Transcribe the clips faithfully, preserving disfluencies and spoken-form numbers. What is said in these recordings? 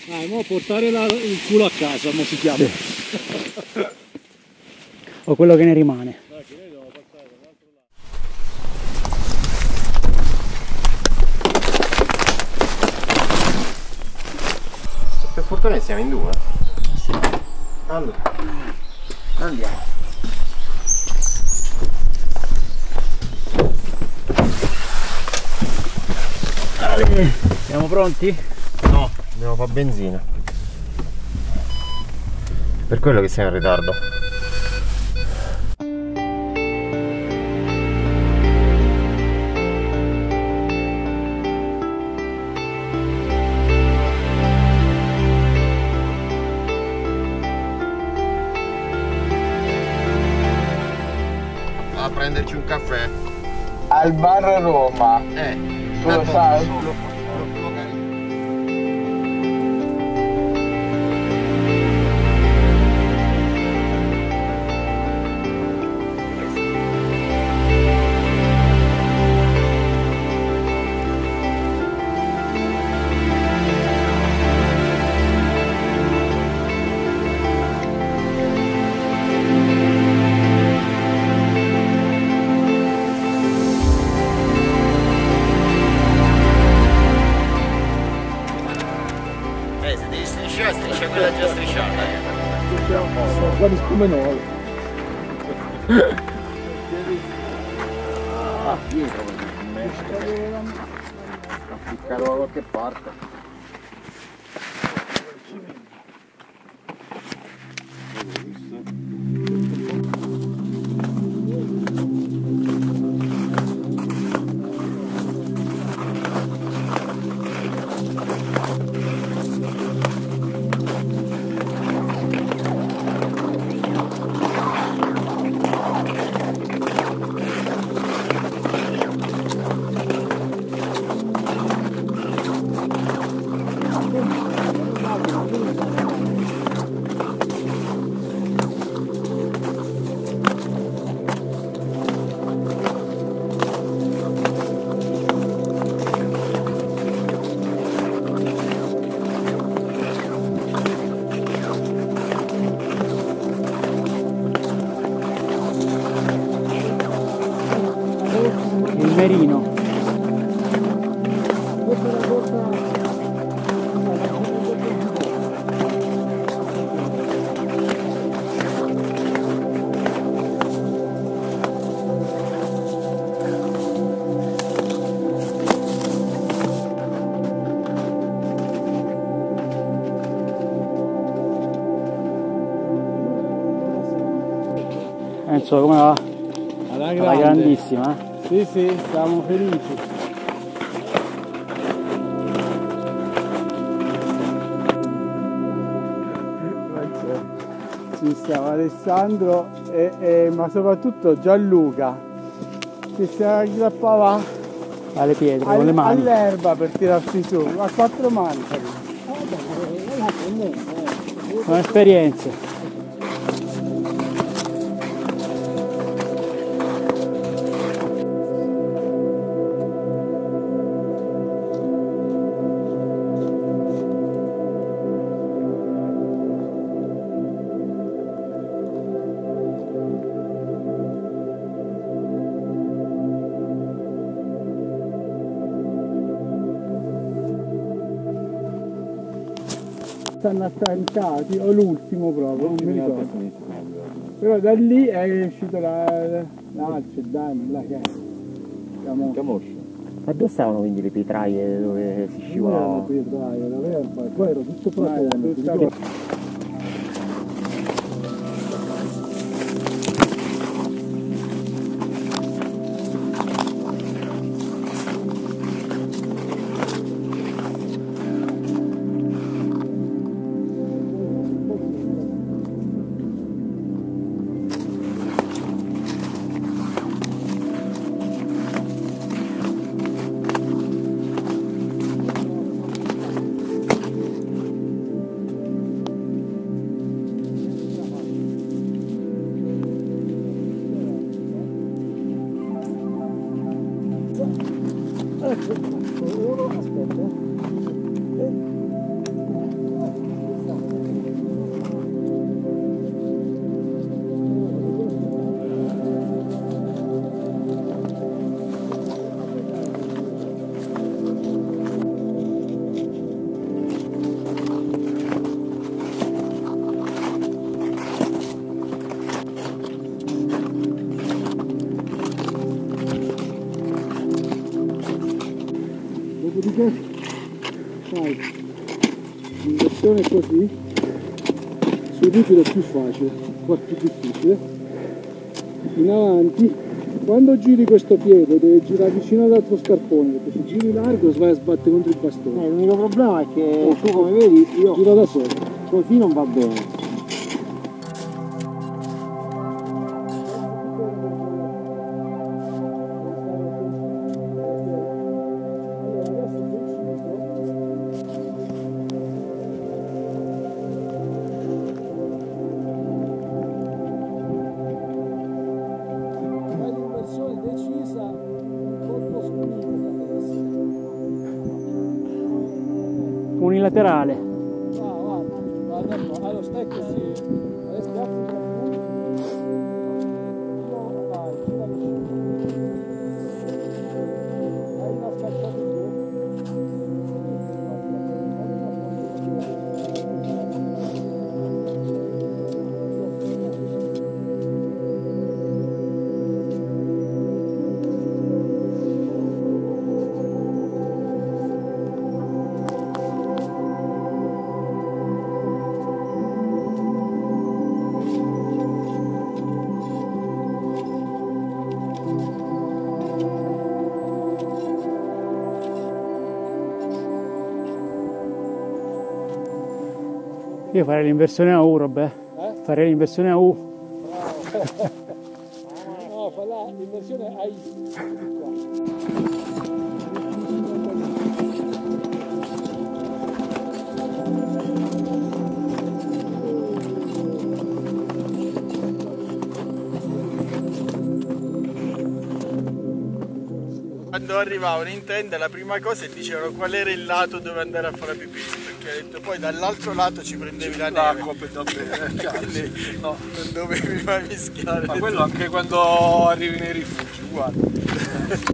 Dai, mo portare la, il culo a casa, mo si chiama. Sì. O quello che ne rimane. Dai, che noi dobbiamo passare dall'altro lato. Per fortuna siamo in due. Sì. Allora, Andiamo. Ale, siamo pronti? no, dobbiamo fare benzina. Per quello che siamo in ritardo. A prenderci un caffè. Al bar Roma. Eh, Tu lo sai? Lo, lo, lo carico. Eh, se devi strisciare, striscia quella già strisciata. Eh. Guarda come no. Ah, dietro, appiccato da qualche parte. Il merino. Enzo, come va? Alla La grandissima, eh? Sì, sì, siamo felici. Ci siamo Alessandro e, e, ma soprattutto Gianluca che si aggrappava Alle pietre, al- con le mani. all'erba per tirarsi su, a quattro mani. Sono esperienze. Stanno attaccati, o l'ultimo proprio, non mi ricordo. Però da lì è uscito la, l'alce, il diamond, là che è. Siamo... Ma dove stavano quindi le pietraie dove si scivolava? Poi era tutto profondo. Uno, aspetta. dopodiché fai l'inversione così, sul ripido è più facile, qua è più difficile, in avanti. Quando giri questo piede devi girare vicino all'altro scarpone, perché se giri largo vai a sbattere contro il bastone. Eh, l'unico problema è che tu, come vedi, io Giro da solo. così non va bene. Unilaterale. Ah, guarda, guarda qua, allora stai così, adesso ti apri il vai, gira vicino. Hai una scacciata Io farei l'inversione a U, Robè. Eh? Farei l'inversione a U. No, fa là, l'inversione a I. Quando arrivavano in tenda la prima cosa dicevano qual era il lato dove andare a fare la pipì, perché ha detto poi dall'altro lato ci prendevi la neve. L'acqua per bene, Quindi no, non dovevi mai mischiare. ma quello anche quando arrivi nei rifugi, uguale.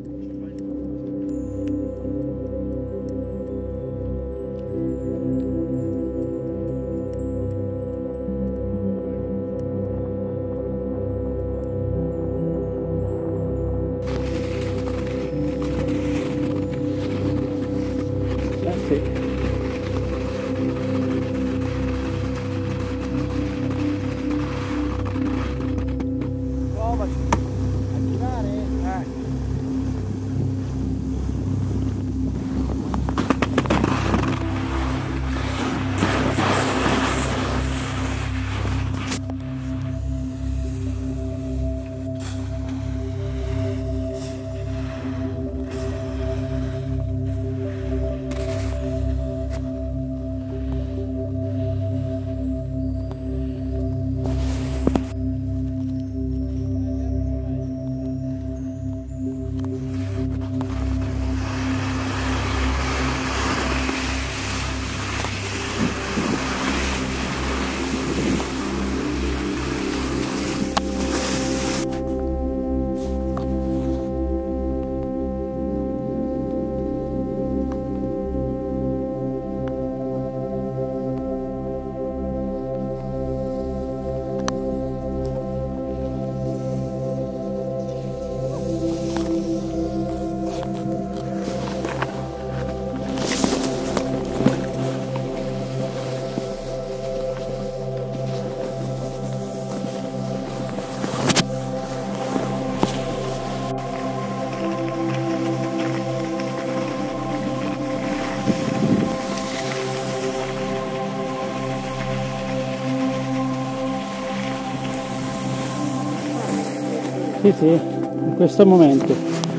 Sì, sì, in questo momento.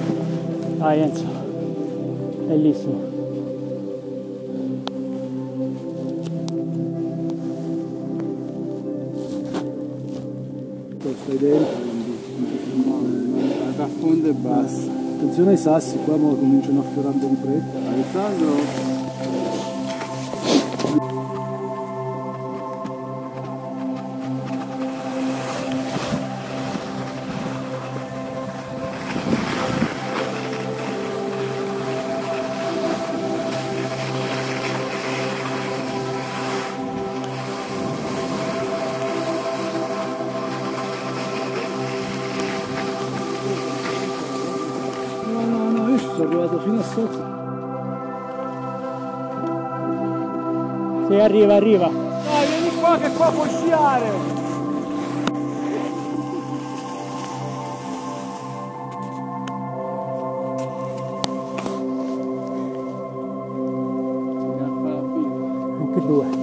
Dai Enzo, bellissimo. Stai dentro, Da fondo e basta. attenzione ai sassi, qua mo cominciano a fiorare di fretta. Alessandro, No, no, no, io ci sono arrivato fino a sotto. Sì, arriva, arriva. Dai, vieni qua che qua puoi sciare. Anche due.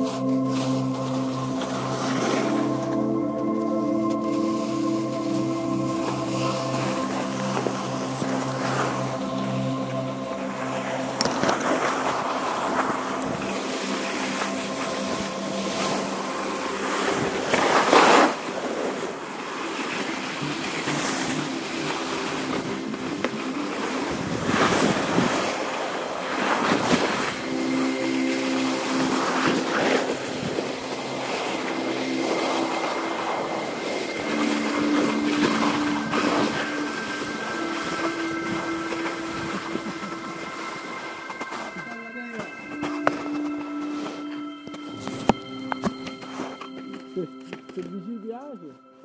Se vi ci piace.